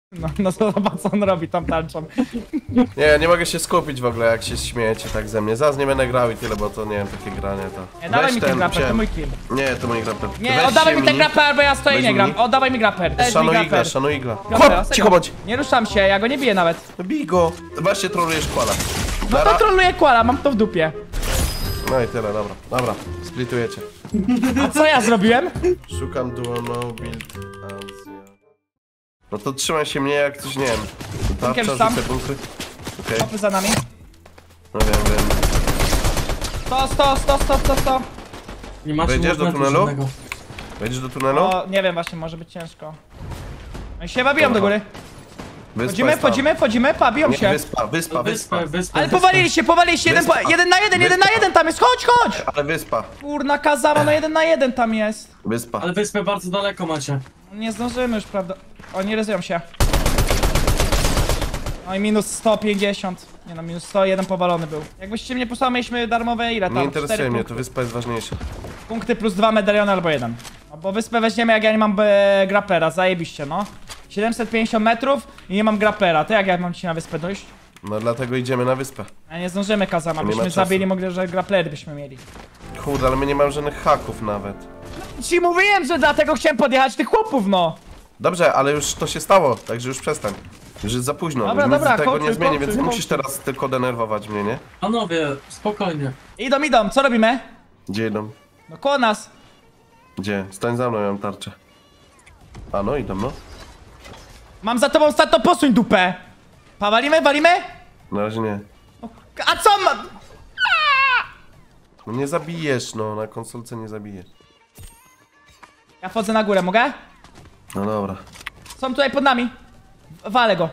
No zobacz co on robi tam tarczą. Nie mogę się skupić w ogóle jak się śmiejecie tak ze mnie. Zaraz nie będę grał i tyle, bo to nie wiem, takie granie to. Nie, dawaj mi ten grapper, to mój kill. Nie, to mój grapper. Nie, oddawaj mi ten grapper, albo ja stoję i nie gram. Oddawaj mi grapper. Szanuj igla. Chłop, cicho bądź. Nie ruszam się, ja go nie biję nawet. Bij go. Właśnie trolujesz Kwala. No to trolluję Kwala, mam to w dupie. No i tyle, dobra, splitujecie. A co ja zrobiłem? Szukam duo no build Azja. No to trzymaj się mnie jak coś, nie wiem. Tarcza, rzucę bunkry. Okej. Kopy za nami. No wiem. 100. Nie macie Wejdziesz do movement tunelu? żadnego. Wejdziesz do tunelu? No nie wiem, właśnie może być ciężko. No i się bawią do góry. Wyspa Wchodzimy, biją Nie, się. wyspa. Ale powalili się, jeden na jeden tam jest, chodź! Ale wyspa. Kurna Kazama, no 1 na 1 tam jest. Wyspa. Ale wyspę bardzo daleko macie. Nie zdążymy już, prawda? Oni rezują się. No i minus 150. Nie no, minus 101 powalony był. Jakbyście mnie posłali, mieliśmy darmowe ile tam? Nie interesuje 4 mnie, punkty. to wyspa jest ważniejsza. Punkty plus 2 medaliony albo 1. No bo wyspę weźmiemy jak ja nie mam grappera, zajebiście no. 750 metrów i nie mam grappera, to jak ja mam ci na wyspę dojść? No dlatego idziemy na wyspę. A nie zdążymy Kazama, Nie ma byśmy czasu. zabili, mogli, że grapplery byśmy mieli. Kurde, ale my nie mamy żadnych haków nawet. Ci mówiłem, że dlatego chciałem podjechać tych chłopów, no! Dobrze, ale już to się stało, także już przestań. Już jest za późno, Dobra, nic dobra, tego kończy, nie zmieni, kończy, więc nie musisz kończy. teraz tylko denerwować mnie, nie? Panowie, spokojnie. Idą, co robimy? Gdzie idą? No koło nas. Gdzie? Stań za mną, ja mam tarczę. A no, idą, no. Mam za tobą ostatnio, posuń dupę! Walimy? Na razie nie. A co ma... No nie zabijesz, no, na konsolce nie zabijesz. Ja wchodzę na górę, mogę? No dobra. Są tutaj pod nami. Walę go.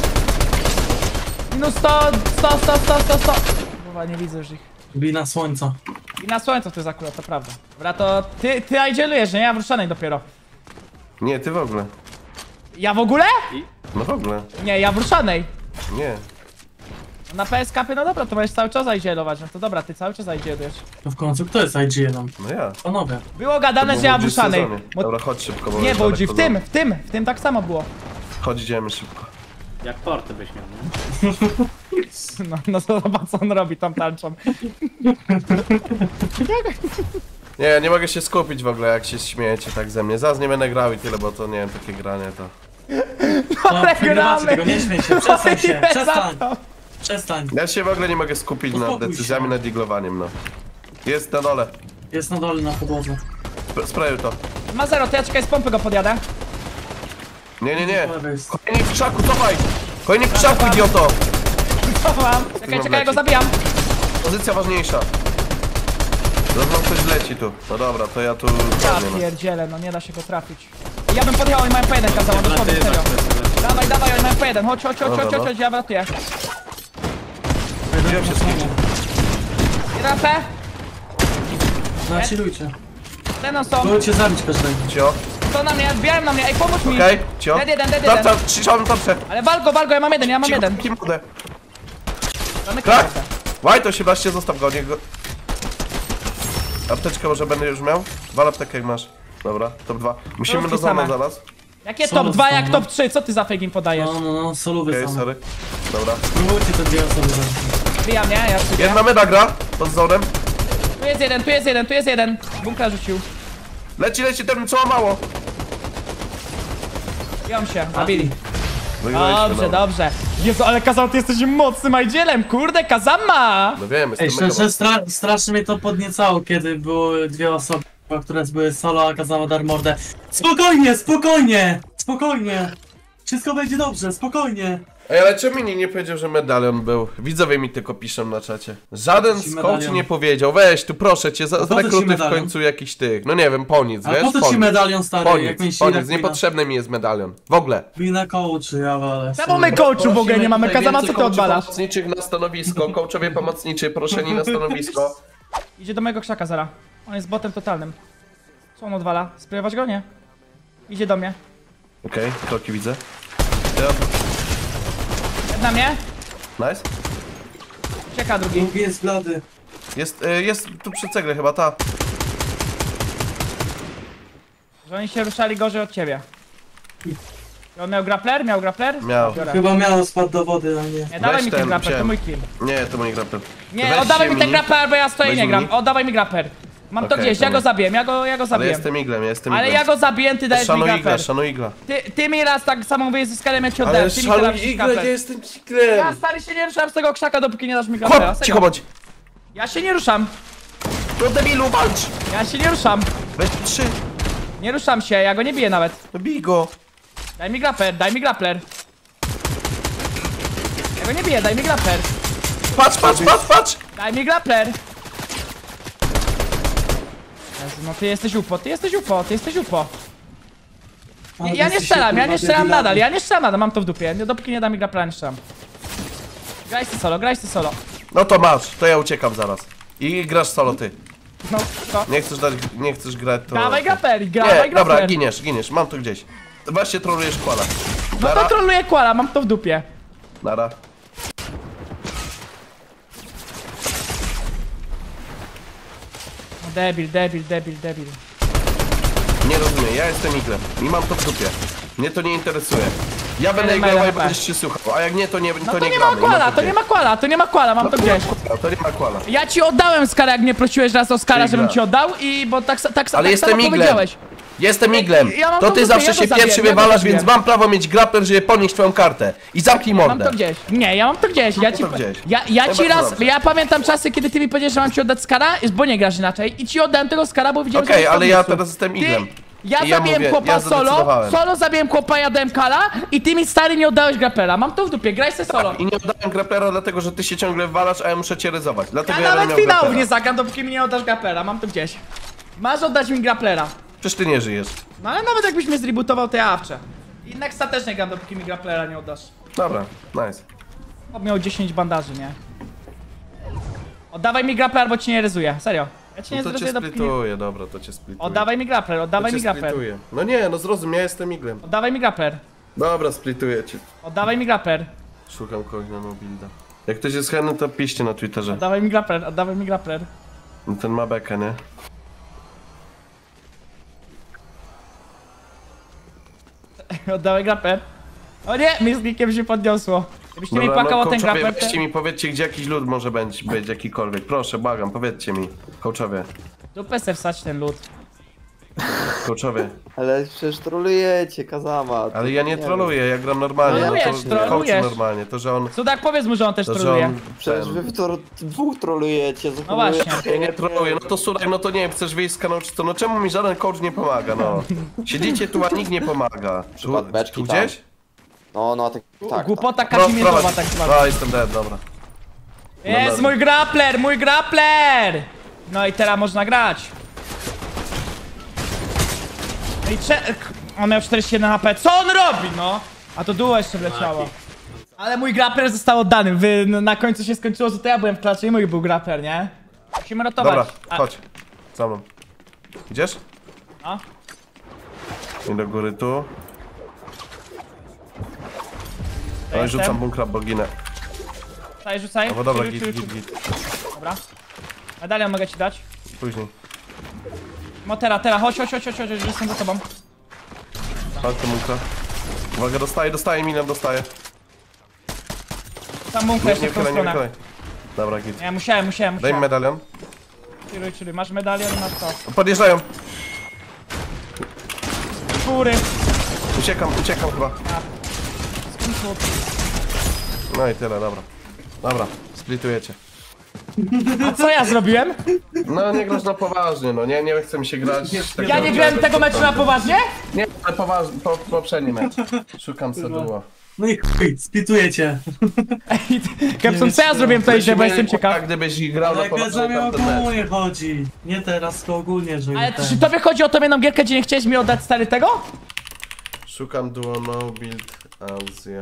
Minus 100. Chyba nie widzę już ich. Wina słońca. I na słońcu to jest akurat, to prawda. Dobra, to ty aidzielujesz, nie? Ja w Ruszanej dopiero. Nie, ty w ogóle. Ja w ogóle? No w ogóle. Nie, ja w Ruszanej. Nie. Na PSK-py, no dobra, to możesz cały czas aidzielować. No to dobra, ty cały czas aidzielujesz. To w końcu kto jest IG1? No ja. Panowie. Było gadane, To że ja w było w Ruszanej. sezonie. Dobra, chodź szybko, bo Nie, jest bo daleko w tym tak samo było. Chodź, idziemy szybko. Jak porty byś miał, nie? No zobacz co on robi tam tarczą. Nie mogę się skupić w ogóle jak się śmiejecie tak ze mnie. Zaraz nie będę grał i tyle, bo to nie wiem, takie granie to... Ale przegrywacie tego, nie śmiej się, przestań się, Ile za przestań. to? Przestań. Ja się w ogóle nie mogę skupić nad Uspokój decyzjami, się. nad diglowaniem, no. Jest na dole. Jest na dole na podłodze. Sprajuj to. Ma 0, to ja czekaj z pompy go podjadę. Nie. Po lewej jest. Kolejnik w krzaku, cofaj! Kolejnik w krzaku, idioto! Cofam. Czekaj, ja go zabijam. Pozycja ważniejsza. Znowu ktoś leci tu. No dobra, to ja tu... Ja nie ma. pierdzielę, no nie da się go trafić. Ja bym podjechał, oni mają P1 kazała, dosłownie, serio. Dawaj, oni mają P1, chodź, ja wratuję. Wziąłem się z kimś. Jeden P, No, chillujcie. ten są, Próbujcie zabić każdego. Cio. to na mnie, wbijają na mnie, ej pomóż mi. Okej, cio. Dead jeden. Tarcza, trzymam tarczę. Ale wal go, ja mam jeden. Kim budę. Zamykaj Tak! tarczę. Łaj, to się baszcie, zostaw go, niech go... Apteczkę może będę już miał? Wal aptekę jak masz. Dobra, top 2. Musimy Rówki do zona same. zaraz. Jakie Solo top 2, jak są, top 3, co ty za fake im podajesz? No, solówy Okej, są. sorry. Dobra. Spróbujcie te dwie osoby zabić. Wbijam, nie? Ja przyjdę. Jedna meda gra, pod zonem. Tu jest jeden. Bunkra rzucił. Leci, ten co ma mało. Biją się, zabili. Wygraliśmy, no. Dobrze. Jezu, ale Kazama, ty jesteś mocnym aidzielem, kurde, Kazama! No wiem, Ej, jestem mega szczerze, strasznie mnie to podniecało, kiedy były dwie osoby, które były solo, a Kazama dar mordę. Spokojnie! Wszystko będzie dobrze, spokojnie! Ej, ale czemu mi nie powiedział, że medalion był? Widzowie mi tylko piszą na czacie. Żaden ci z coachi medalion? nie powiedział. Weź tu proszę cię, po co ci zrekrutuj w medalion? końcu jakiś tych. No nie wiem, po nic, A wiesz? po co Po ci nic. medalion, stary? Po Jak nic, myślisz, niepotrzebny mi jest medalion. W ogóle. Wina coachu, ja walę. Czemu my coachu w ogóle nie mamy? Tutaj Kazama, co więcej ty odwalasz? pomocniczych na stanowisko, coachowie pomocniczy, proszeni na stanowisko. Idzie do mojego krzaka zara. On jest botem totalnym. Co on odwala? Sprawować go? Nie. Idzie do mnie. Okej, kroki widzę. Ja... Jest na mnie. Nice. Ucieka drugi. Drugi jest blady. Jest tu przy cegle chyba, ta. Że oni się ruszali gorzej od ciebie. On miał grappler? Miał grappler? Miał. Biorę. Chyba miał spadł do wody, a nie. Nie, dawaj Weź mi ten ten, grappler, to wziąłem. mój kill. Nie, to mój grappler. Nie, Weź oddawaj się mi ten mini. grappler, bo ja stoję Weź nie gram. mini. Oddawaj mi grappler. Mam to Okej, gdzieś, ja dobra. go zabiję, ja go Ale zabiję. jestem iglem, ja jestem Ale iglem. ja go zabiję, ty dajesz mi Szanuj igla, grappler. szanuj igla. Ty mi raz tak samo mówisz z Skalem, ja ci oddałem. Ale Ty mi teraz szanuj dajesz igla, grappler. ja jestem iglem. Ja stary się nie ruszam z tego krzaka, dopóki nie dasz mi grapplera. Chłop, cicho bądź. Ja się nie ruszam. No debilu, walcz. Ja się nie ruszam. Weź 3. Nie ruszam się, ja go nie biję nawet. No bij go. Daj mi grappler, daj mi grappler. Ja go nie biję, daj mi grappler. Patrz, patrz, patrz, patrz. Daj mi grappler. Jezu, no ty jesteś upo, ty jesteś upo, ty jesteś upo. Ja nie strzelam, ja nie strzelam nadal, ja nie strzelam nadal, mam to w dupie. Dopóki nie da mi grapplera, nie strzelam. Graj ty solo, graj ty solo. No to masz, to ja uciekam zaraz. I grasz solo ty. No, to. Nie chcesz grać to... Dawaj grappler, Nie, dawaj dobra, grappler. giniesz, mam to gdzieś. Właśnie trolujesz Kwala. No to Nara, trolluję Kwala, mam to w dupie. nara. No, debil, debil, debil, debil. Nie rozumiem, ja jestem iglem i mam to w dupie. Mnie to nie interesuje. Ja będę Mele, igrował i mele. będziesz się słuchał, a jak nie, to nie, No to nie nie ma gramy. i mam Kwala, to gdzieś. nie ma Kwala, to nie ma Kwala, mam No to to nie ma gdzieś. Kwala, to nie ma Kwala. Ja ci oddałem Skara, jak mnie prosiłeś raz o Skara, Czyli żebym gra. ci oddał i bo tak Ale tak jestem samo iglem. powiedziałeś. Jestem iglem. Ja mam To to w ty dupie, zawsze ja to się zabiję, pierwszy ja to wywalasz, zabiję. więc mam prawo mieć grappler, żeby podnieść twoją kartę. I zamknij Mam mordę. to gdzieś. Nie, ja mam to gdzieś. Ja ci, to gdzieś. ja No ci bardzo raz, dobrze. ja pamiętam czasy, kiedy ty mi powiedziałeś, że mam ci oddać Skara, bo nie grasz inaczej. I ci oddałem tego Skara, bo widziałem, Okej, że ale jest ja pomysł. teraz jestem iglem. Ja I ja zabiłem mówię, chłopa ja solo, zadecydowałem. solo zabiłem chłopa, ja dałem Kala i ty mi stary nie oddałeś grappera. Mam to w dupie, graj se solo. I nie oddałem grapplera dlatego, że ty się ciągle wywalasz, a ja muszę cię ryzować. Dlatego Ja ja, nawet miał finałów grapplera. nie zagram, dopóki mi nie oddasz grappera. Mam to gdzieś. Masz oddać mi grapplera. Przecież ty nie żyjesz. No ale nawet jakbyś mnie zrebootował, to ja awczę. I Nexa też nie gram, dopóki mi grapplera nie oddasz. Dobra, nice. Chłop miał 10 bandaży, nie? Oddawaj mi grappler, bo ci nie ryzuję. Serio. Ja ci nie No to cię zryzuję, dopóki nie... splituję, dobra, to cię splituję. Oddawaj mi grappler, To oddawaj cię mi grappler. splituję. No nie, no zrozum, ja jestem iglem. Oddawaj mi grappler. Dobra, splituję cię. Oddawaj mi grappler. Szukam kogoś na nobilda. Jak ktoś jest chętny, to piszcie na Twitterze. Oddawaj mi grappler, oddawaj mi grappler. No ten ma bekę, nie? Oddawaj grappler. O nie, mi z nikiem się podniosło. Gdybyś nie mi płakał o ten coachowie, grappler, weźcie mi, powiedzcie, gdzie jakiś lud może być jakikolwiek. Proszę, błagam, powiedzcie mi. Coachowie, dupę se wsać ten lód. coachowie. Ale przecież trolujecie, Kazama. Ale ja nie troluję, ja gram normalnie. Trolujesz, to coach trolujesz. normalnie, to że on... Cudak, powiedz mu, że on też To, że troluje. on... Przecież wy dwóch trolujecie. No właśnie. Ja nie troluję, no to słuchaj, no to nie wiem, chcesz wyjść z kanału czy co? No czemu mi żaden coach nie pomaga, no? Siedzicie tu, a nikt nie pomaga. Przykład beczki tu tam. gdzieś? No, tak. Głupota No, kazimiętowa prowadź. tak zwana. A, jestem dead, dobra. Jest dobra. mój grappler, mój grappler! No i teraz można grać. No i on miał 41 HP. Co on robi, no? A to duo jeszcze wleciało. Ale mój grappler został oddany. Na końcu się skończyło, że to ja byłem w klasie i mój był grappler, nie? Musimy ratować. Dobra, A, chodź. Za mną. Idziesz? No. I do góry tu. No i jestem. rzucam bunkra boginę. Rzucaj, rzucaj. No bo dobra, Ciu, ciu, git, ciu. git, git. Dobra. Medalion mogę ci dać. Później. No teraz, chodź, jestem za tobą. Chodź do bunkra. Uwaga, dostaję, minem dostaję. Tam bunkrę Nie jeszcze w tą chylaj, nie stronę. chylaj. Dobra, git. Nie, musiałem. Daj mi medalion. Czyli masz medalion na to. Podjeżdżają. Góry. Uciekam chyba. No i tyle, dobra. Dobra, splitujecie. A co ja zrobiłem? No nie grasz na poważnie, no nie chce mi się grać. Tak Ja nie grałem tego meczu na poważnie? Nie, ale poważnie, poprzedni mecz. Szukam seduła. No i chuj, splitujecie. Ej, Kepson, co ja zrobiłem tutaj źle, bo jestem ciekaw. Gdybyś grał na Ale poważnie Kazamie tamten mecz. ogólnie chodzi. Nie teraz, tylko ogólnie, że Ale czy tobie chodzi o tą jedną gierkę, gdzie nie chciałeś mi oddać stary tego? Szukam duo no build Azja.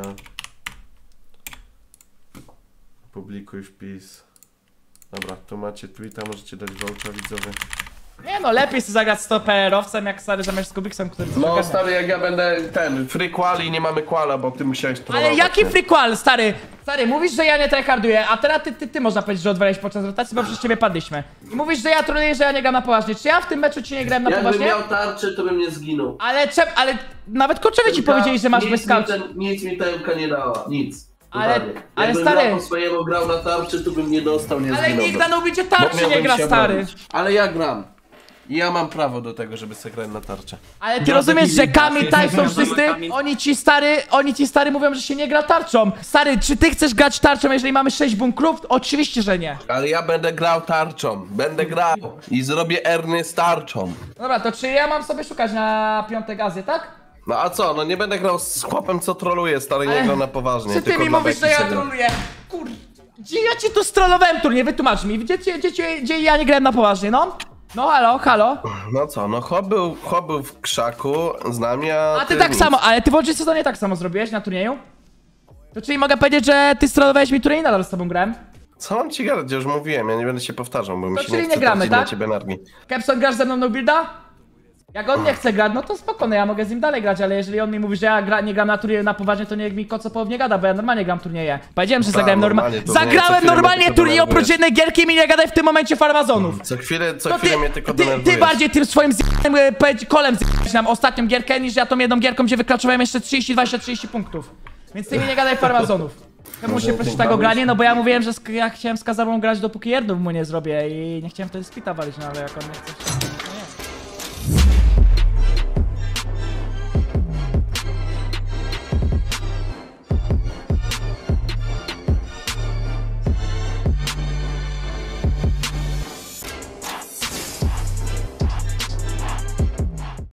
Publikuj wpis. Dobra, tu macie tweeta, możecie dać voucha widzowie. Nie no, lepiej sobie zagrać z toperowcem, jak stary zamiast z Kubiksem, który coś No ogarnia. stary, jak ja będę ten, free quali, nie mamy quala, bo ty musiałeś trollować. Ale jaki nie? frequal, stary? Stary, mówisz, że ja nie tryharduję, a teraz ty można powiedzieć, że odwaliłeś podczas rotacji, bo przez ciebie padliśmy. I mówisz, że ja troluję, że ja nie gram na poważnie. Czy ja w tym meczu ci nie grałem na Jakbym poważnie? miał tarczę, to bym nie zginął. Ale nawet kurczowie ci powiedzieli, że masz bez scout. Nic mi ta MK nie dała, nic. Ale Jakbym stary... grał po swojemu grał na tarczy, to bym nie dostał, nie Ale zginął. nikt na nubicie tarczy nie Miałbym gra, się stary. obronić. Ale ja gram. I ja mam prawo do tego, żeby sobie grać na tarczę. Ale ty rozumiesz, że Kamil, Tyson, wszyscy, oni ci stary mówią, że się nie gra tarczą. Stary, czy ty chcesz grać tarczą, jeżeli mamy 6 bunkrów? Oczywiście, że nie. Ale ja będę grał tarczą. Będę grał. I zrobię Erny z tarczą. Dobra, to czy ja mam sobie szukać na piątek Azję, tak? No a co, no nie będę grał z chłopem, co troluje, stary, nie gram na poważnie. Czy ty tylko mi dla mówisz, że beki ja sobie. troluję? Kur... Gdzie ja ci tu strollowałem turniej? Wytłumacz mi, gdzie ja nie grałem na poważnie, no? No halo? No co, no chłop był w krzaku z nami, A ty tak nic. samo, ale ty w oczy sezonie tak samo zrobiłeś na turnieju? To czyli mogę powiedzieć, że ty strollowałeś mi turniej i nadal z tobą grałem? Co mam ci gadać, ja już mówiłem, ja nie będę się powtarzał, bo mi się czyli nie chce nie gramy, tracić na tak? ciebie energii. Kepson, grasz ze mną no builda? Jak on nie chce grać, no to spokojnie, ja mogę z nim dalej grać, ale jeżeli on mi mówi, że ja nie gram na turnieju na poważnie, to niech mi koco połownie gada, bo ja normalnie gram turnieje. Powiedziałem, że zagrałem normalnie, to nie, co Zagrałem chwilę normalnie mnie turniej tylko oprócz jednej gierki i mi nie gadaj w tym momencie farmazonów. Co chwilę To mnie tylko ty denerwujesz. bardziej tym swoim kolem nam ostatnią gierkę, niż ja tą jedną gierką, gdzie wykraczowałem jeszcze 30, 20, 30 punktów. Więc ty mi nie gadaj farmazonów. Ja muszę prosić tego granie, no bo ja mówiłem, że ja chciałem z Kazamą grać, dopóki jedną mu nie zrobię i nie chciałem wtedy splita walić, no ale jak on nie chce...